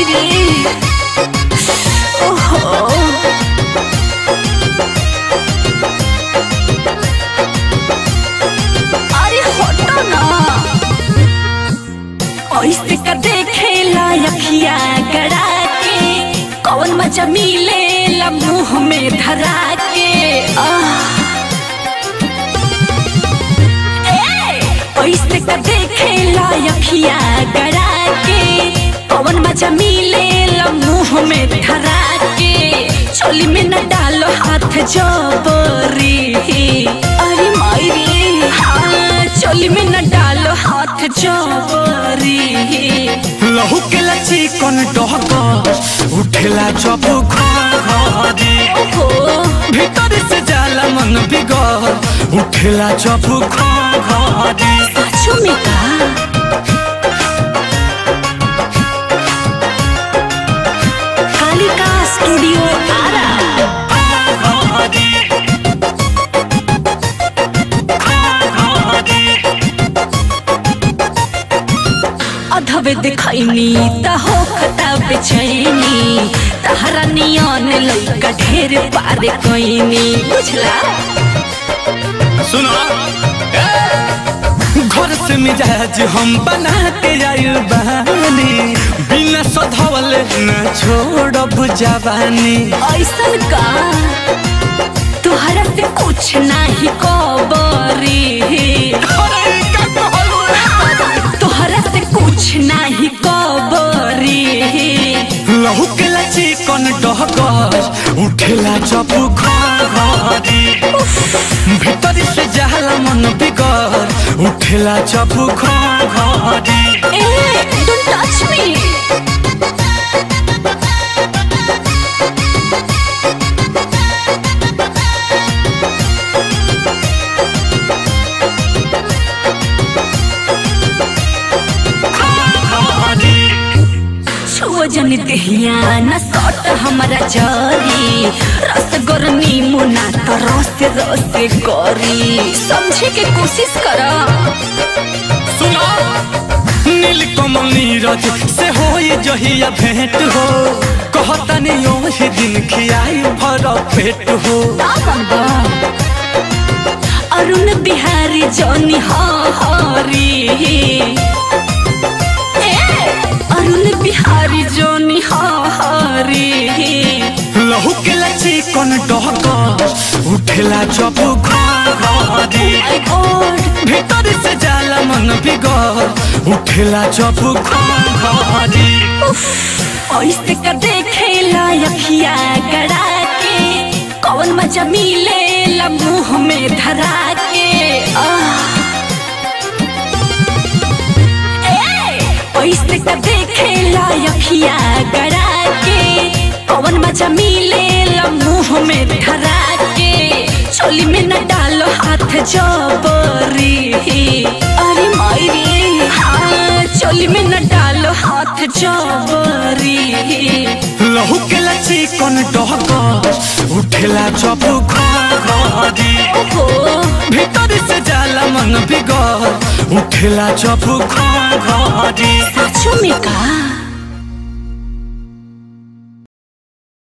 मायरे ओहो अरे हटो ना ऐसे का देखे लायकिया गड़ा के कौन मजा मिले मुँह में धरा के ऐसे का देखे लायकिया गड़ा के कौन मजा मिले मुँह में धरा के चोली में न डालो हाथ जबरी अरे मायरे हाँ चोली में न डालो हाथ जबरी लहू के लची कौन डहका उठेला जब घरी भीतर से जाला मन बिगड़ उठेला जब घरी सचो में का कालिका स्टूडियो आरा अधवे दिखाईनी त हो खता बेचैनी तहरा नियन लइका ढेर पारे कोइनी बुझला सुनो घर से मिजाज हम बना के आइल बानी बिना सधवले न छोड़ब जवानी ऐसन का तुहरा से कुछ नहीं कबरी तुहरा से कुछ नहीं कबरी लहू के लची कौन डहकर उठेला जब घरी भीतर से जाला मन बिगड़ उठेला जब घरी Don't touch me जन दहिया न सट हमारा जरी रस गरनी मुना तो रस रस करी समझे के कोशिश कर सुनो नीलकमल नीरज से होई जहिया भेंट हो कहता नहीं ओही दिन खियाई भर पेट हो अरुण बिहारी जौनी हरी अरुण बिहारी जोनी हरी लहू के लची कौन डहकर उठेला जब घरी भीतर से जाला मन बिगड़ उठेला जब घरी ऐसे का देखे लायकिया गड़ा के कौन मजा मिले मुँह में धरा के ऐसे का देखे लायकिया गड़ा के कौन मजा मिले मुँह में धरा के चोली में न डालो हाथ जबरी अरे मायरे हाँ चोली में न डालो हाथ जबरी लहू के लची कौन डहकर उठेला जब घरी भीतर से जाला मन बिगड़ उठेला जब घरी सचो में का